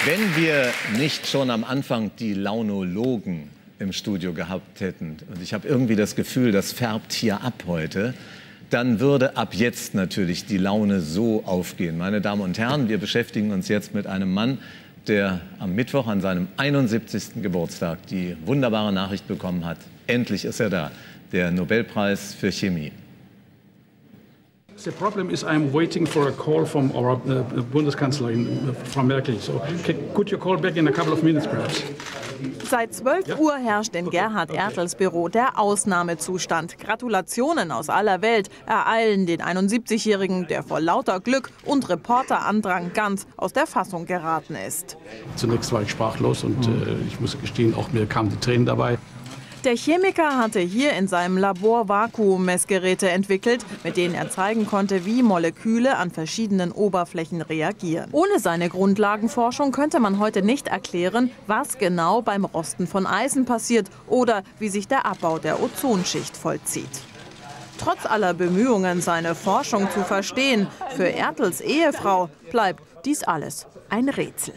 Wenn wir nicht schon am Anfang die Launologen im Studio gehabt hätten, und ich habe irgendwie das Gefühl, das färbt hier ab heute, dann würde ab jetzt natürlich die Laune so aufgehen. Meine Damen und Herren, wir beschäftigen uns jetzt mit einem Mann, der am Mittwoch an seinem 71. Geburtstag die wunderbare Nachricht bekommen hat. Endlich ist er da, der Nobelpreis für Chemie. The problem is I'm waiting for a call from our Bundeskanzlerin, Frau Merkel. So could you call back in a couple of minutes perhaps? Seit 12 Uhr herrscht in Gerhard Ertls Büro der Ausnahmezustand. Gratulationen aus aller Welt ereilen den 71-Jährigen, der vor lauter Glück und Reporterandrang ganz aus der Fassung geraten ist. Zunächst war ich sprachlos und ich muss gestehen, auch mir kamen die Tränen dabei. Der Chemiker hatte hier in seinem Labor Vakuummessgeräte entwickelt, mit denen er zeigen konnte, wie Moleküle an verschiedenen Oberflächen reagieren. Ohne seine Grundlagenforschung könnte man heute nicht erklären, was genau beim Rosten von Eisen passiert oder wie sich der Abbau der Ozonschicht vollzieht. Trotz aller Bemühungen, seine Forschung zu verstehen, für Ertls Ehefrau bleibt dies alles ein Rätsel.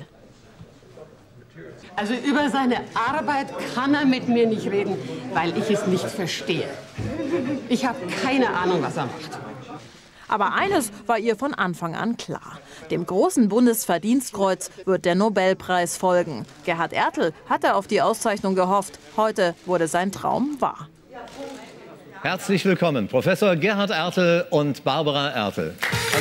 Also über seine Arbeit kann er mit mir nicht reden, weil ich es nicht verstehe. Ich habe keine Ahnung, was er macht. Aber eines war ihr von Anfang an klar. Dem großen Bundesverdienstkreuz wird der Nobelpreis folgen. Gerhard Ertl hatte auf die Auszeichnung gehofft. Heute wurde sein Traum wahr. Herzlich willkommen, Professor Gerhard Ertl und Barbara Ertl. Hallo.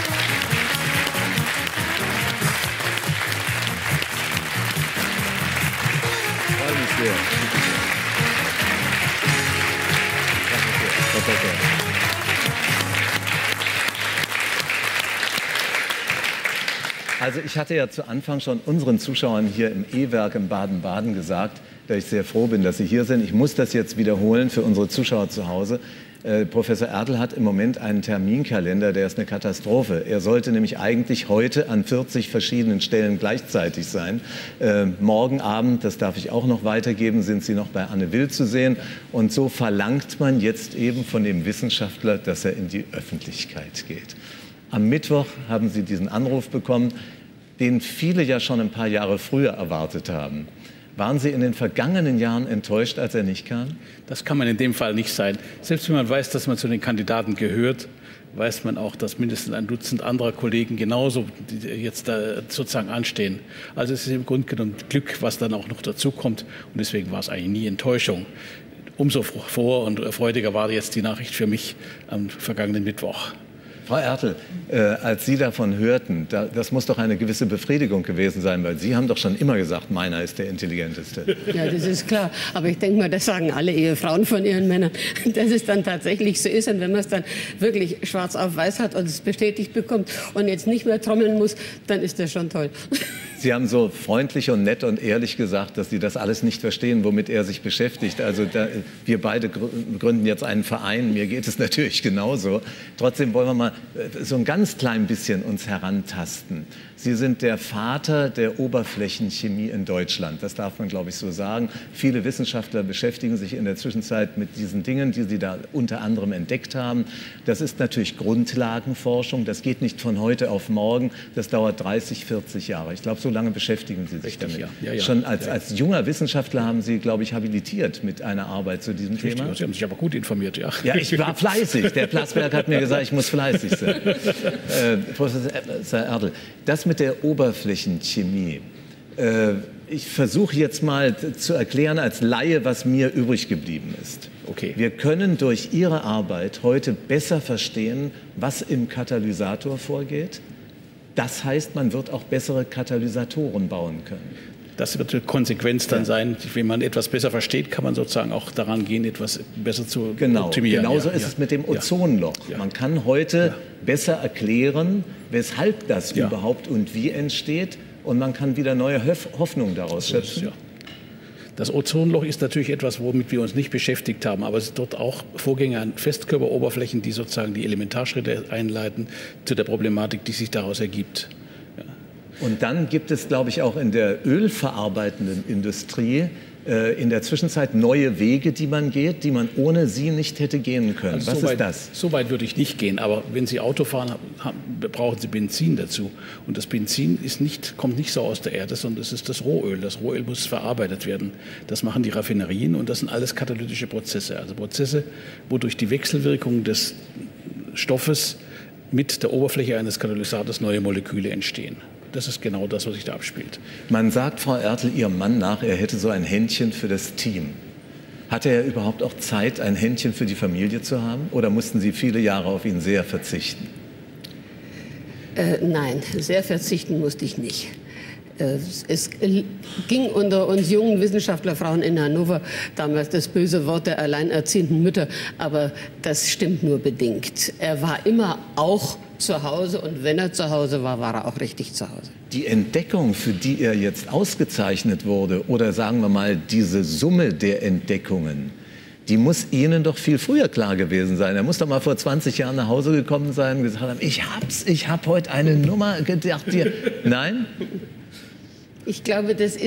Also ich hatte ja zu Anfang schon unseren Zuschauern hier im E-Werk in Baden-Baden gesagt, dass ich sehr froh bin, dass Sie hier sind. Ich muss das jetzt wiederholen für unsere Zuschauer zu Hause. Professor Ertl hat im Moment einen Terminkalender, der ist eine Katastrophe. Er sollte nämlich eigentlich heute an 40 verschiedenen Stellen gleichzeitig sein. Morgen Abend, das darf ich auch noch weitergeben, sind Sie noch bei Anne Will zu sehen. Und so verlangt man jetzt eben von dem Wissenschaftler, dass er in die Öffentlichkeit geht. Am Mittwoch haben Sie diesen Anruf bekommen, den viele ja schon ein paar Jahre früher erwartet haben. Waren Sie in den vergangenen Jahren enttäuscht, als er nicht kam? Das kann man in dem Fall nicht sein. Selbst wenn man weiß, dass man zu den Kandidaten gehört, weiß man auch, dass mindestens ein Dutzend anderer Kollegen genauso jetzt da sozusagen anstehen. Also es ist im Grunde genommen Glück, was dann auch noch dazu kommt. Und deswegen war es eigentlich nie Enttäuschung. Umso froher und freudiger war jetzt die Nachricht für mich am vergangenen Mittwoch. Frau Ertl, als Sie davon hörten, das muss doch eine gewisse Befriedigung gewesen sein, weil Sie haben doch schon immer gesagt, meiner ist der Intelligenteste. Ja, das ist klar. Aber ich denke mal, das sagen alle Ehefrauen von ihren Männern, dass es dann tatsächlich so ist. Und wenn man es dann wirklich schwarz auf weiß hat und es bestätigt bekommt und jetzt nicht mehr trommeln muss, dann ist das schon toll. Sie haben so freundlich und nett und ehrlich gesagt, dass Sie das alles nicht verstehen, womit er sich beschäftigt. Also wir beide gründen jetzt einen Verein, mir geht es natürlich genauso. Trotzdem wollen wir mal so ein ganz klein bisschen uns herantasten. Sie sind der Vater der Oberflächenchemie in Deutschland. Das darf man, glaube ich, so sagen. Viele Wissenschaftler beschäftigen sich in der Zwischenzeit mit diesen Dingen, die Sie da unter anderem entdeckt haben. Das ist natürlich Grundlagenforschung. Das geht nicht von heute auf morgen. Das dauert 30, 40 Jahre. Ich glaube, so lange beschäftigen Sie sich damit. Ja. Schon als junger Wissenschaftler haben Sie, glaube ich, habilitiert mit einer Arbeit zu diesem Thema. Sie haben sich aber gut informiert, ja. Ja, ich war fleißig. Der Plasberg hat mir gesagt, ich muss fleißig sein. Professor Ertl, das mit der Oberflächenchemie. Ich versuche jetzt mal zu erklären als Laie, was mir übrig geblieben ist. Okay. Wir können durch Ihre Arbeit heute besser verstehen, was im Katalysator vorgeht. Das heißt, man wird auch bessere Katalysatoren bauen können. Das wird die Konsequenz dann sein. Wenn man etwas besser versteht, kann man sozusagen auch daran gehen, etwas besser zu optimieren. Genauso ist es mit dem Ozonloch. Man kann heute besser erklären, weshalb das überhaupt und wie entsteht. Und man kann wieder neue Hoffnungen daraus schöpfen. Das Ozonloch ist natürlich etwas, womit wir uns nicht beschäftigt haben. Aber es sind dort auch Vorgänge an Festkörperoberflächen, die sozusagen die Elementarschritte einleiten zu der Problematik, die sich daraus ergibt. Und dann gibt es, glaube ich, auch in der ölverarbeitenden Industrie in der Zwischenzeit neue Wege, die man geht, die man ohne Sie nicht hätte gehen können. Also Was ist das? So weit würde ich nicht gehen, aber wenn Sie Auto fahren, brauchen Sie Benzin dazu. Und das Benzin kommt nicht so aus der Erde, sondern es ist das Rohöl. Das Rohöl muss verarbeitet werden. Das machen die Raffinerien und das sind alles katalytische Prozesse. Also Prozesse, wodurch die Wechselwirkung des Stoffes mit der Oberfläche eines Katalysators neue Moleküle entstehen. Das ist genau das, was sich da abspielt. Man sagt Frau Ertl Ihrem Mann nach, er hätte so ein Händchen für das Team. Hatte er überhaupt auch Zeit, ein Händchen für die Familie zu haben? Oder mussten Sie viele Jahre auf ihn sehr verzichten? Nein, sehr verzichten musste ich nicht. Es ging unter uns jungen Wissenschaftlerfrauen in Hannover damals das böse Wort der alleinerziehenden Mütter, aber das stimmt nur bedingt. Er war immer auch zu Hause und wenn er zu Hause war, war er auch richtig zu Hause. Die Entdeckung, für die er jetzt ausgezeichnet wurde, oder sagen wir mal diese Summe der Entdeckungen, die muss Ihnen doch viel früher klar gewesen sein. Er muss doch mal vor 20 Jahren nach Hause gekommen sein und gesagt haben, ich habe heute eine Nummer gedacht. Nein? Ich glaube, das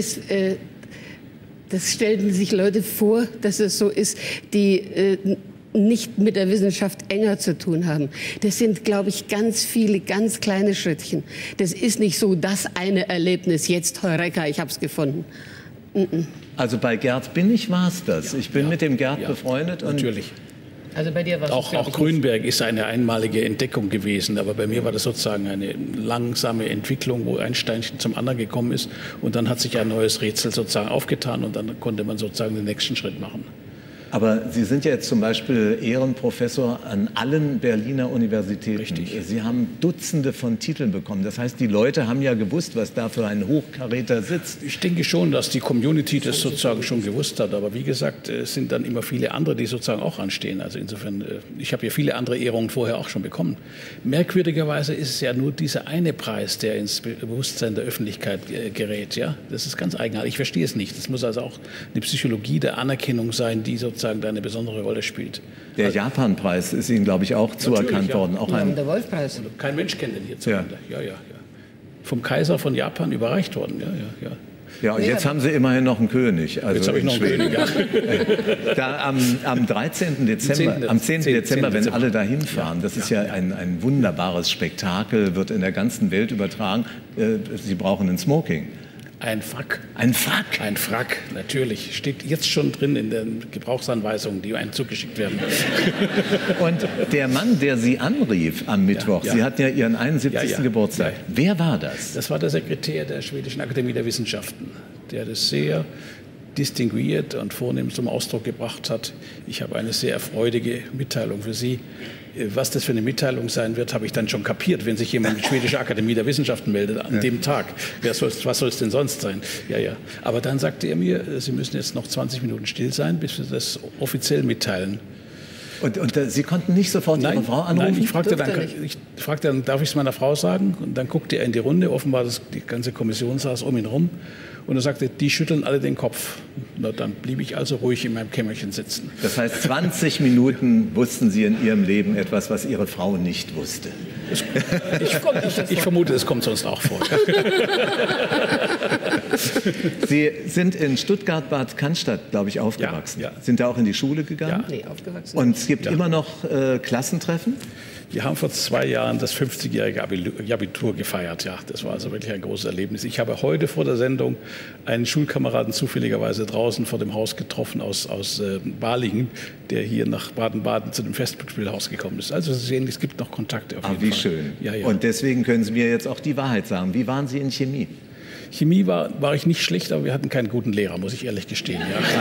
stellten sich Leute vor, dass es so ist, die nicht mit der Wissenschaft enger zu tun haben. Das sind, glaube ich, ganz viele, ganz kleine Schrittchen. Das ist nicht so das eine Erlebnis, jetzt Heureka, ich habe es gefunden. Also bei Gerd Binnig war es das. Ich bin mit dem Gerd befreundet. Und natürlich. Also bei dir war es auch Grünberg ist eine einmalige Entdeckung gewesen, aber bei mir war das sozusagen eine langsame Entwicklung, wo ein Steinchen zum anderen gekommen ist und dann hat sich ein neues Rätsel sozusagen aufgetan und dann konnte man sozusagen den nächsten Schritt machen. Aber Sie sind ja jetzt zum Beispiel Ehrenprofessor an allen Berliner Universitäten. Richtig. Sie haben Dutzende von Titeln bekommen. Das heißt, die Leute haben ja gewusst, was da für ein Hochkaräter sitzt. Ich denke schon, dass die Community das sozusagen schon gewusst hat. Aber wie gesagt, es sind dann immer viele andere, die sozusagen auch anstehen. Also insofern, ich habe ja viele andere Ehrungen vorher auch schon bekommen. Merkwürdigerweise ist es ja nur dieser eine Preis, der ins Bewusstsein der Öffentlichkeit gerät. Ja? Das ist ganz eigenartig. Ich verstehe es nicht. Es muss also auch eine Psychologie der Anerkennung sein, die sozusagen da eine besondere Rolle spielt. Der Japan-Preis ist Ihnen, glaube ich, auch zuerkannt worden. Auch der Wolf-Preis. Kein Mensch kennt den hierzulande. Ja. Vom Kaiser von Japan überreicht worden. Ja, und jetzt haben Sie immerhin noch einen König. Also jetzt habe ich noch einen König, ja. Da am 13. Dezember, am 10. Dezember, wenn alle da hinfahren, das ist ja ein wunderbares Spektakel, wird in der ganzen Welt übertragen. Sie brauchen ein Smoking. Ein Frack. Ein Frack? Ein Frack, natürlich. Steht jetzt schon drin in den Gebrauchsanweisungen, die einem zugeschickt werden. Und der Mann, der Sie anrief am Mittwoch, Sie hatten ja Ihren 71. Geburtstag. Wer war das? Das war der Sekretär der Schwedischen Akademie der Wissenschaften, der das sehr distinguiert und vornehm zum Ausdruck gebracht hat. Ich habe eine sehr freudige Mitteilung für Sie. Was das für eine Mitteilung sein wird, habe ich dann schon kapiert, wenn sich jemand mit Schwedischer Akademie der Wissenschaften meldet an dem Tag. Was soll es denn sonst sein? Ja. Aber dann sagte er mir, Sie müssen jetzt noch 20 Minuten still sein, bis wir das offiziell mitteilen. Und Sie konnten nicht sofort Ihre Frau anrufen? Nein, ich fragte dann, darf ich es meiner Frau sagen? Und dann guckte er in die Runde, offenbar die ganze Kommission saß um ihn rum. Und er sagte, die schütteln alle den Kopf. Na, dann blieb ich also ruhig in meinem Kämmerchen sitzen. Das heißt, 20 Minuten wussten Sie in Ihrem Leben etwas, was Ihre Frau nicht wusste. Ich vermute, es kommt sonst auch vor. Sie sind in Stuttgart-Bad Cannstatt, glaube ich, aufgewachsen. Ja. Sind da auch in die Schule gegangen? Nee, aufgewachsen. Und es gibt immer noch Klassentreffen? Wir haben vor 2 Jahren das 50-jährige Abitur gefeiert. Ja, das war also wirklich ein großes Erlebnis. Ich habe heute vor der Sendung einen Schulkameraden zufälligerweise draußen vor dem Haus getroffen aus Balingen, der hier nach Baden-Baden zu dem Festspielhaus gekommen ist. Also Sie sehen, es gibt noch Kontakte auf jeden Fall. Wie schön. Ja. Und deswegen können Sie mir jetzt auch die Wahrheit sagen. Wie waren Sie in Chemie? Chemie war ich nicht schlecht, aber wir hatten keinen guten Lehrer, muss ich ehrlich gestehen.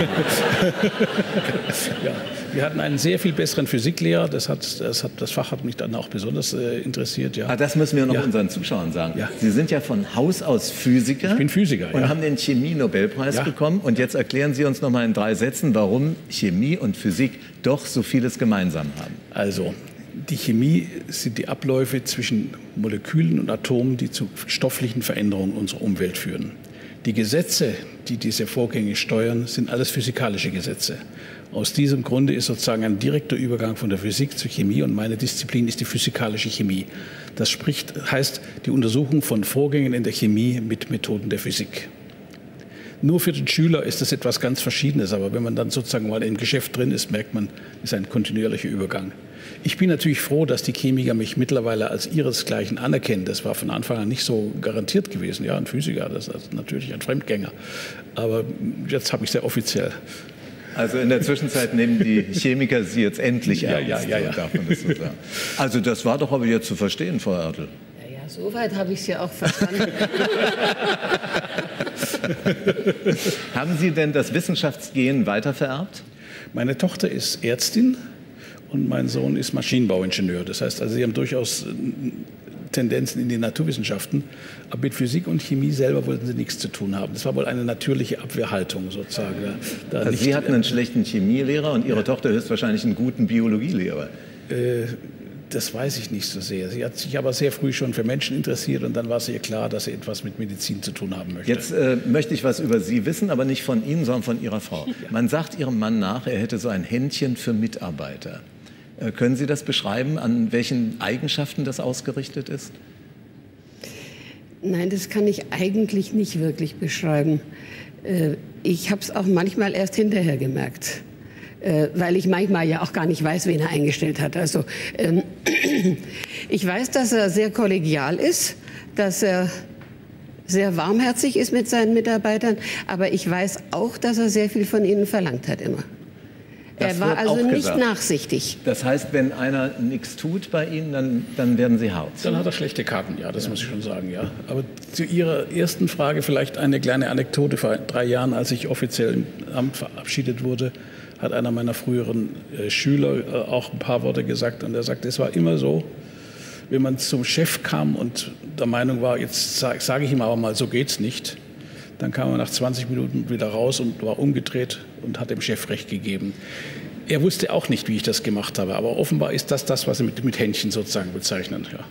Ja. Wir hatten einen sehr viel besseren Physiklehrer. Das Fach hat mich dann auch besonders interessiert. Ja. Das müssen wir noch unseren Zuschauern sagen. Ja. Sie sind ja von Haus aus Physiker. Ich bin Physiker, und haben den Chemie-Nobelpreis bekommen. Und jetzt erklären Sie uns noch mal in 3 Sätzen, warum Chemie und Physik doch so vieles gemeinsam haben. Also, die Chemie sind die Abläufe zwischen Molekülen und Atomen, die zu stofflichen Veränderungen unserer Umwelt führen. Die Gesetze, die diese Vorgänge steuern, sind alles physikalische Gesetze. Aus diesem Grunde ist sozusagen ein direkter Übergang von der Physik zur Chemie und meine Disziplin ist die physikalische Chemie. Das heißt die Untersuchung von Vorgängen in der Chemie mit Methoden der Physik. Nur für den Schüler ist das etwas ganz Verschiedenes, aber wenn man dann sozusagen mal im Geschäft drin ist, merkt man, es ist ein kontinuierlicher Übergang. Ich bin natürlich froh, dass die Chemiker mich mittlerweile als ihresgleichen anerkennen. Das war von Anfang an nicht so garantiert gewesen. Ja, ein Physiker, das ist natürlich ein Fremdgänger. Aber jetzt habe ich es sehr offiziell. Also in der Zwischenzeit nehmen die Chemiker Sie jetzt endlich ernst, ja. darf man das so sagen. Also das war doch aber jetzt zu verstehen, Frau Ertl. Ja, soweit habe ich es ja auch verstanden. Haben Sie denn das Wissenschaftsgehen weitervererbt? Meine Tochter ist Ärztin und mein Sohn ist Maschinenbauingenieur. Das heißt, also sie haben durchaus Tendenzen in die Naturwissenschaften, aber mit Physik und Chemie selber wollten sie nichts zu tun haben. Das war wohl eine natürliche Abwehrhaltung sozusagen. Also Sie hatten einen schlechten Chemielehrer und Ihre Tochter höchstwahrscheinlich einen guten Biologielehrer. Das weiß ich nicht so sehr. Sie hat sich aber sehr früh schon für Menschen interessiert und dann war es ihr klar, dass sie etwas mit Medizin zu tun haben möchte. Jetzt möchte ich was über Sie wissen, aber nicht von Ihnen, sondern von Ihrer Frau. Ja. Man sagt Ihrem Mann nach, er hätte so ein Händchen für Mitarbeiter. Können Sie das beschreiben, an welchen Eigenschaften das ausgerichtet ist? Nein, das kann ich eigentlich nicht wirklich beschreiben. Ich habe es auch manchmal erst hinterher gemerkt, weil ich manchmal ja auch gar nicht weiß, wen er eingestellt hat. Also ich weiß, dass er sehr kollegial ist, dass er sehr warmherzig ist mit seinen Mitarbeitern, aber ich weiß auch, dass er sehr viel von ihnen verlangt hat immer. Er war also nicht nachsichtig. Das heißt, wenn einer nichts tut bei Ihnen, dann werden Sie hart. Dann hat er schlechte Karten, ja, das muss ich schon sagen, ja. Aber zu Ihrer ersten Frage vielleicht eine kleine Anekdote. Vor 3 Jahren, als ich offiziell im Amt verabschiedet wurde, hat einer meiner früheren Schüler auch ein paar Worte gesagt. Und er sagte, es war immer so, wenn man zum Chef kam und der Meinung war, jetzt sage ich ihm aber mal, so geht's nicht, dann kam er nach 20 Minuten wieder raus und war umgedreht und hat dem Chef recht gegeben. Er wusste auch nicht, wie ich das gemacht habe, aber offenbar ist das, was Sie mit Händchen sozusagen bezeichnen. Ja.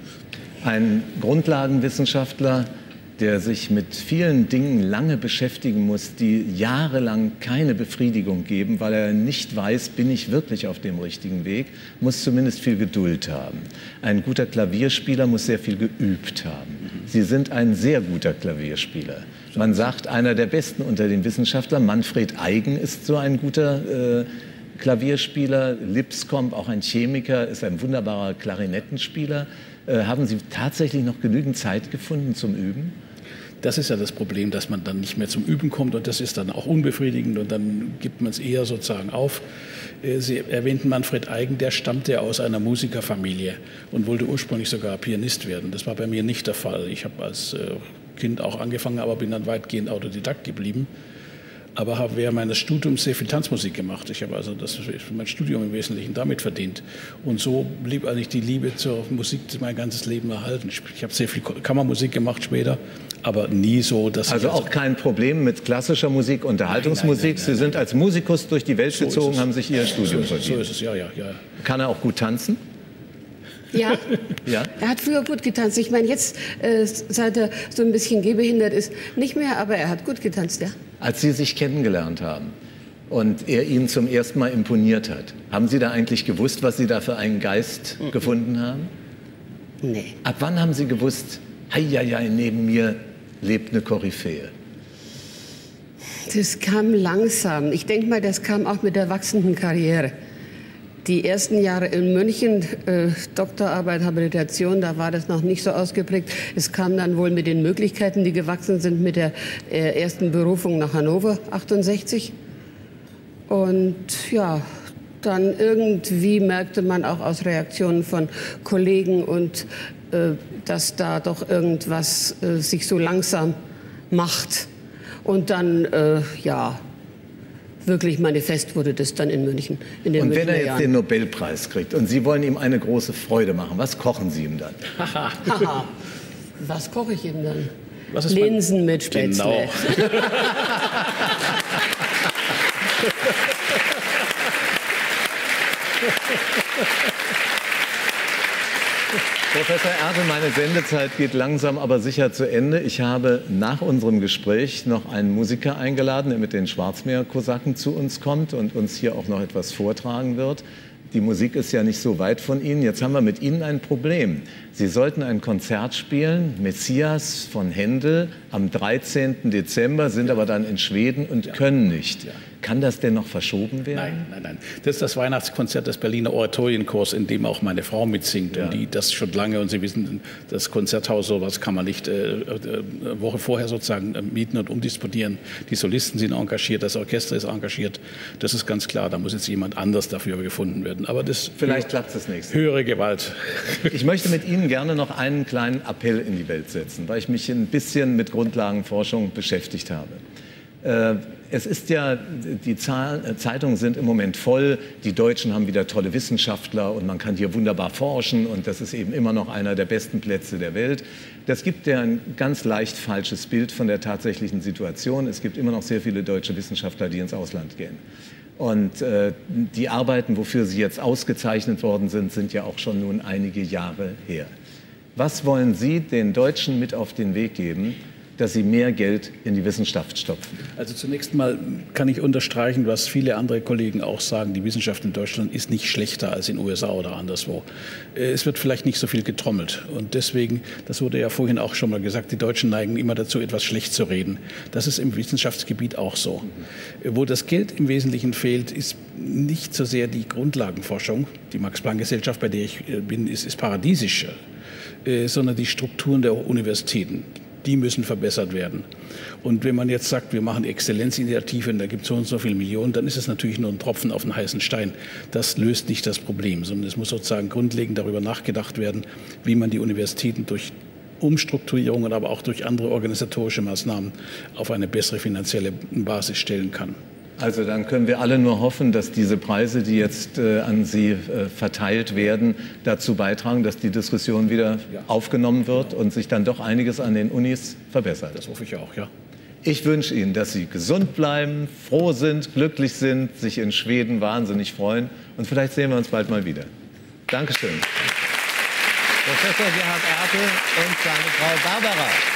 Ein Grundlagenwissenschaftler, der sich mit vielen Dingen lange beschäftigen muss, die jahrelang keine Befriedigung geben, weil er nicht weiß, bin ich wirklich auf dem richtigen Weg, muss zumindest viel Geduld haben. Ein guter Klavierspieler muss sehr viel geübt haben. Sie sind ein sehr guter Klavierspieler. Man sagt, einer der Besten unter den Wissenschaftlern, Manfred Eigen ist so ein guter Klavierspieler, Lipscomb, auch ein Chemiker, ist ein wunderbarer Klarinettenspieler. Haben Sie tatsächlich noch genügend Zeit gefunden zum Üben? Das ist ja das Problem, dass man dann nicht mehr zum Üben kommt und das ist dann auch unbefriedigend und dann gibt man es eher sozusagen auf. Sie erwähnten Manfred Eigen, der stammte aus einer Musikerfamilie und wollte ursprünglich sogar Pianist werden. Das war bei mir nicht der Fall. Ich habe als Kind auch angefangen, aber bin dann weitgehend Autodidakt geblieben. Aber habe während meines Studiums sehr viel Tanzmusik gemacht. Ich habe also mein Studium im Wesentlichen damit verdient. Und so blieb eigentlich die Liebe zur Musik mein ganzes Leben erhalten. Ich habe sehr viel Kammermusik gemacht später, aber nie so, dass... Also auch kein Problem mit klassischer Musik, Unterhaltungsmusik. Nein. Sie sind als Musikus durch die Welt gezogen, haben sich Ihr Studium verdient. So ist es, ja. Kann er auch gut tanzen? Ja, ja, er hat früher gut getanzt. Ich meine, jetzt, seit er so ein bisschen gehbehindert ist, nicht mehr, aber er hat gut getanzt, ja. Als Sie sich kennengelernt haben und er Ihnen zum ersten Mal imponiert hat, haben Sie da eigentlich gewusst, was Sie da für einen Geist gefunden haben? Nee. Ab wann haben Sie gewusst, heieiei, neben mir lebt eine Koryphäe? Das kam langsam. Ich denke mal, das kam auch mit der wachsenden Karriere. Die ersten Jahre in München, Doktorarbeit, Habilitation, da war das noch nicht so ausgeprägt. Es kam dann wohl mit den Möglichkeiten, die gewachsen sind, mit der ersten Berufung nach Hannover, 68. Und ja, dann irgendwie merkte man auch aus Reaktionen von Kollegen und dass da doch irgendwas sich so langsam macht. Und dann, ja, wirklich manifest wurde das dann in München. In den und wenn er jetzt Jahren den Nobelpreis kriegt und Sie wollen ihm eine große Freude machen, was kochen Sie ihm dann? Haha. Was koche ich ihm dann? Linsen mit Spätzle. Genau. Professor Ertl, meine Sendezeit geht langsam aber sicher zu Ende. Ich habe nach unserem Gespräch noch einen Musiker eingeladen, der mit den Schwarzmeer-Kosaken zu uns kommt und uns hier auch noch etwas vortragen wird. Die Musik ist ja nicht so weit von Ihnen. Jetzt haben wir mit Ihnen ein Problem. Sie sollten ein Konzert spielen, Messias von Händel, am 13. Dezember, sind aber dann in Schweden und können nicht. Ja. Kann das denn noch verschoben werden? Nein. Das ist das Weihnachtskonzert des Berliner Oratorienchors, in dem auch meine Frau mitsingt. Ja. Und die das schon lange. Und Sie wissen, das Konzerthaus, sowas kann man nicht eine Woche vorher sozusagen mieten und umdisponieren. Die Solisten sind engagiert, das Orchester ist engagiert. Das ist ganz klar. Da muss jetzt jemand anders dafür gefunden werden. Aber das vielleicht klappt es das nächste Mal. Höhere Gewalt. Ich möchte mit Ihnen gerne noch einen kleinen Appell in die Welt setzen, weil ich mich ein bisschen mit Grundlagenforschung beschäftigt habe. Es ist ja, die Zeitungen sind im Moment voll, die Deutschen haben wieder tolle Wissenschaftler und man kann hier wunderbar forschen und das ist eben immer noch einer der besten Plätze der Welt. Das gibt ja ein ganz leicht falsches Bild von der tatsächlichen Situation. Es gibt immer noch sehr viele deutsche Wissenschaftler, die ins Ausland gehen. Und die Arbeiten, wofür sie jetzt ausgezeichnet worden sind, sind ja auch schon nun einige Jahre her. Was wollen Sie den Deutschen mit auf den Weg geben, dass sie mehr Geld in die Wissenschaft stopfen? Also zunächst mal kann ich unterstreichen, was viele andere Kollegen auch sagen, die Wissenschaft in Deutschland ist nicht schlechter als in den USA oder anderswo. Es wird vielleicht nicht so viel getrommelt und deswegen, das wurde ja vorhin auch schon mal gesagt, die Deutschen neigen immer dazu, etwas schlecht zu reden. Das ist im Wissenschaftsgebiet auch so. Wo das Geld im Wesentlichen fehlt, ist nicht so sehr die Grundlagenforschung. Die Max-Planck-Gesellschaft, bei der ich bin, ist paradiesisch, sondern die Strukturen der Universitäten. Die müssen verbessert werden. Und wenn man jetzt sagt, wir machen Exzellenzinitiativen, da gibt es so und so viele Millionen, dann ist es natürlich nur ein Tropfen auf den heißen Stein. Das löst nicht das Problem, sondern es muss sozusagen grundlegend darüber nachgedacht werden, wie man die Universitäten durch Umstrukturierungen, aber auch durch andere organisatorische Maßnahmen auf eine bessere finanzielle Basis stellen kann. Also dann können wir alle nur hoffen, dass diese Preise, die jetzt an Sie verteilt werden, dazu beitragen, dass die Diskussion wieder aufgenommen wird und sich dann doch einiges an den Unis verbessert. Das hoffe ich auch, ja. Ich wünsche Ihnen, dass Sie gesund bleiben, froh sind, glücklich sind, sich in Schweden wahnsinnig freuen und vielleicht sehen wir uns bald mal wieder. Dankeschön. Professor Gerhard Erkel und seine Frau Barbara.